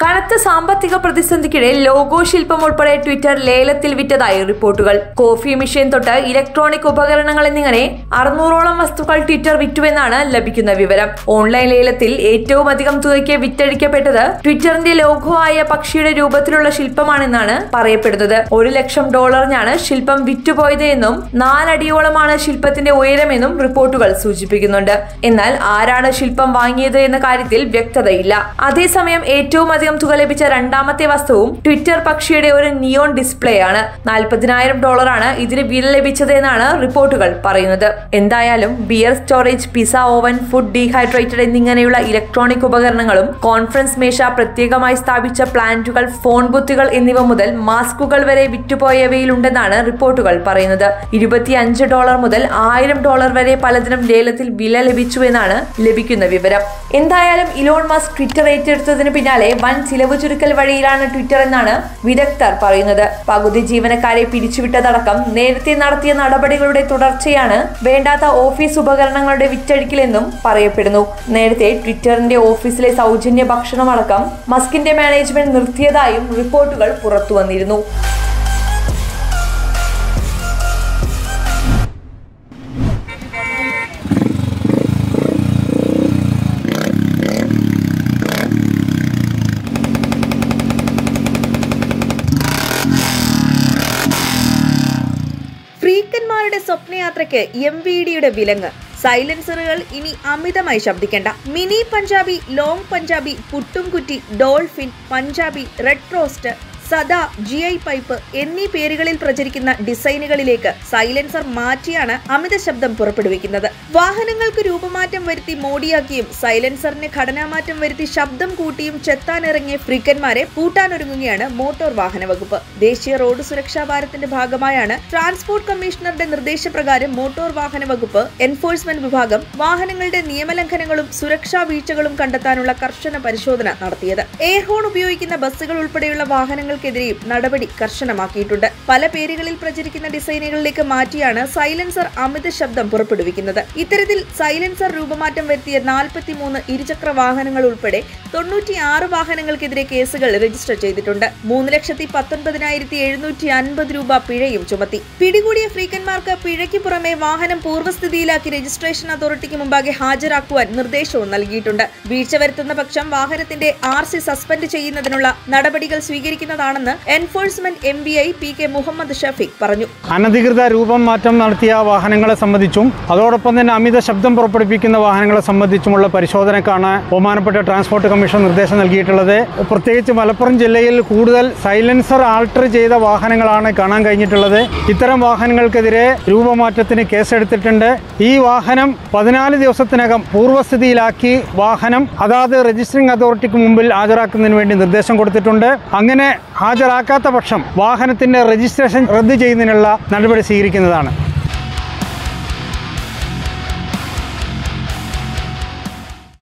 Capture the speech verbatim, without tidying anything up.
കനത്ത സാമ്പത്തിക പ്രതിസന്ധിക്കിടെ ലോഗോ ശില്പം ഉൾപ്പെടെ ട്വിറ്റർ ലേലത്തിൽ വിറ്റതായി റിപ്പോർട്ടുകൾ. കോഫി മെഷീൻ തൊട്ട് ഇലക്ട്രോണിക് ഉപകരണങ്ങൾ എന്നിങ്ങനെ അറുന്നൂറോളം വസ്തുക്കൾ ട്വിറ്റർ വിറ്റുവെന്നാണ് ലഭിക്കുന്ന വിവരം. ഓൺലൈൻ ലേലത്തിൽ ഏറ്റവും അധികം തുകയ്ക്ക് വിറ്റഴിക്കപ്പെട്ടത് ട്വിറ്ററിന്റെ ലോഗോ ആയ പക്ഷിയുടെ രൂപത്തിലുള്ള ശില്പമാണെന്നാണ് പറയപ്പെടുന്നത്. ഒരു ലക്ഷം ഡോളറിനാണ് ശില്പം വിറ്റുപോയത് എന്നും നാലടിയോളമാണ് ശില്പത്തിന്റെ ഉയരമെന്നും റിപ്പോർട്ടുകൾ സൂചിപ്പിക്കുന്നുണ്ട്. എന്നാൽ ആരാണ് ശില്പം വാങ്ങിയത് എന്ന കാര്യത്തിൽ വ്യക്തതയില്ല. അതേസമയം ഏറ്റവും അധികം തുക ലഭിച്ച രണ്ടാമത്തെ വസ്തുവും ട്വിറ്റർ പക്ഷിയുടെ ഒരു നിയോൺ ഡിസ്പ്ലേ ആണ്. നാൽപ്പതിനായിരം ഡോളറാണ് ഇതിന് വില ലഭിച്ചത് എന്നാണ് റിപ്പോർട്ടുകൾ പറയുന്നത്. എന്തായാലും beer storage, pizza oven, food dehydrated എന്നിങ്ങനെയുള്ള ഇലക്ട്രോണിക് ഉപകരണങ്ങളും കോൺഫറൻസ് മേശ, പ്രത്യേകമായി സ്ഥാപിച്ച പ്ലാന്റുകൾ, ഫോൺ ബുത്തുകൾ എന്നിവ മുതൽ മാസ്കുകൾ വരെ വിറ്റുപോയവയിലുണ്ടെന്നാണ് റിപ്പോർട്ടുകൾ പറയുന്നത്. ഇരുപത്തിയഞ്ച് ഡോളർ മുതൽ ആയിരം ഡോളർ വരെ പലതിനും ലേലത്തിൽ വില ലഭിച്ചുവെന്നാണ് ലഭിക്കുന്ന വിവരം. എന്തായാലും ഇലോൺ മസ്ക് ട്വിറ്റർ ഏറ്റെടുത്തതിന് പിന്നാലെ വൻ ചിലവ് ചുരുക്കൽ വഴിയിലാണ് ട്വിറ്റർ എന്നാണ് വിദഗ്ധർ പറയുന്നത്. പകുതി ജീവനക്കാരെ പിരിച്ചുവിട്ടതടക്കം നേരത്തെ നടത്തിയ നടപടികളുടെ തുടർച്ചയാണ് വേണ്ടാത്ത ഓഫീസ് ഉപകരണങ്ങളുടെ വിറ്റഴിക്കലെന്നും പറയപ്പെടുന്നു. നേരത്തെ ട്വിറ്ററിന്റെ ഓഫീസിലെ സൗജന്യ ഭക്ഷണമടക്കം മസ്കിന്റെ മാനേജ്മെന്റ് നിർത്തിയതായും റിപ്പോർട്ടുകൾ പുറത്തുവന്നിരുന്നു. ഫ്രീക്കന്മാരുടെ സ്വപ്നയാത്രയ്ക്ക് എം വി ഡിയുടെ വിലങ്ങ്. സൈലൻസറുകൾ ഇനി അമിതമായി ശബ്ദിക്കേണ്ട. മിനി പഞ്ചാബി, ലോങ് പഞ്ചാബി, പുട്ടുംകുറ്റി, ഡോൾഫിൻ, പഞ്ചാബി, റെഡ് റോസ്റ്റ്, സദാ, ജി ഐ പൈപ്പ് എന്നീ പേരുകളിൽ പ്രചരിക്കുന്ന ഡിസൈനുകളിലേക്ക് സൈലൻസർ മാറ്റിയാണ് അമിത ശബ്ദം പുറപ്പെടുവിക്കുന്നത്. വാഹനങ്ങൾക്ക് രൂപമാറ്റം വരുത്തി മോഡിയാക്കിയും സൈലൻസറിന് ഘടനാമാറ്റം വരുത്തി ശബ്ദം കൂട്ടിയും ചെത്താനിറങ്ങിയ ഫ്രീക്കന്മാരെ പൂട്ടാനൊരുങ്ങുകയാണ് മോട്ടോർ വാഹന വകുപ്പ്. ദേശീയ റോഡ് സുരക്ഷാ വാരത്തിന്റെ ഭാഗമായാണ് ട്രാൻസ്പോർട്ട് കമ്മീഷണറുടെ നിർദ്ദേശപ്രകാരം മോട്ടോർ വാഹന വകുപ്പ് എൻഫോഴ്സ്മെന്റ് വിഭാഗം വാഹനങ്ങളുടെ നിയമലംഘനങ്ങളും സുരക്ഷാ വീഴ്ചകളും കണ്ടെത്താനുള്ള കർശന പരിശോധന നടത്തിയത്. എയർ ഹോൺ ഉപയോഗിക്കുന്ന ബസ്സുകൾ ഉൾപ്പെടെയുള്ള വാഹനങ്ങൾ െതിരെയും നടപടി കർശനമാക്കിയിട്ടുണ്ട്. പല പേരുകളിൽ പ്രചരിക്കുന്ന ഡിസൈനുകളിലേക്ക് മാറ്റിയാണ് സൈലൻസർ അമിത ശബ്ദം പുറപ്പെടുവിക്കുന്നത്. ഇത്തരത്തിൽ സൈലൻസർ രൂപമാറ്റം വരുത്തിയ നാൽപ്പത്തിമൂന്ന് ഇരുചക്ര വാഹനങ്ങൾ ഉൾപ്പെടെ തൊണ്ണൂറ്റിയാറ് വാഹനങ്ങൾക്കെതിരെ കേസുകൾ രജിസ്റ്റർ ചെയ്തിട്ടുണ്ട്. മൂന്ന് ലക്ഷത്തി പത്തൊൻപതിനായിരത്തി എഴുന്നൂറ്റി അൻപത് രൂപ പിഴയും ചുമത്തി. പിടികൂടിയ ഫ്രീക്കന്മാർക്ക് പിഴയ്ക്ക് പുറമെ വാഹനം പൂർവ്വസ്ഥിതിയിലാക്കി രജിസ്ട്രേഷൻ അതോറിറ്റിക്ക് മുമ്പാകെ ഹാജരാക്കുവാൻ നിർദ്ദേശവും നൽകിയിട്ടുണ്ട്. വീഴ്ച വരുത്തുന്ന പക്ഷം വാഹനത്തിന്റെ ആർ സി സസ്പെൻഡ് ചെയ്യുന്നതിനുള്ള നടപടികൾ സ്വീകരിക്കുന്നതാണ് enforcement M B I P K Muhammad Shafeeq പറഞ്ഞു. അനധികൃത രൂപം മാറ്റം നടത്തിയ വാഹനങ്ങളെ സംബന്ധിച്ചും അതോടൊപ്പം തന്നെ അമിത ശബ്ദം പുറപ്പെടുവിക്കുന്ന വാഹനങ്ങളെ സംബന്ധിച്ചുമുള്ള പരിശോധനക്കാണ് ബഹുമാനപ്പെട്ട ട്രാൻസ്പോർട്ട് കമ്മീഷൻ നിർദ്ദേശം നൽകിയിട്ടുള്ളത്. പ്രത്യേകിച്ച് മലപ്പുറം ജില്ലയിൽ കൂടുതൽ സൈലൻസർ ആൾട്ടർ ചെയ്ത വാഹനങ്ങളാണ് കാണാൻ കഴിഞ്ഞിട്ടുള്ളത്. ഇത്തരം വാഹനങ്ങൾക്കെതിരെ രൂപമാറ്റത്തിന് കേസെടുത്തിട്ടുണ്ട്. ഈ വാഹനം പതിനാല് ദിവസത്തിനകം പൂർവ്വസ്ഥിതിയിലാക്കി വാഹനം അതാത് രജിസ്ട്രിംഗ് അതോറിറ്റിക്ക് മുമ്പിൽ ഹാജരാക്കുന്നതിന് വേണ്ടി നിർദ്ദേശം കൊടുത്തിട്ടുണ്ട്. അങ്ങനെ ഹാജരാക്കാത്ത പക്ഷം വാഹനത്തിന്റെ രജിസ്ട്രേഷൻ റദ്ദു ചെയ്യുന്നതിനുള്ള നടപടി സ്വീകരിക്കുന്നതാണ്.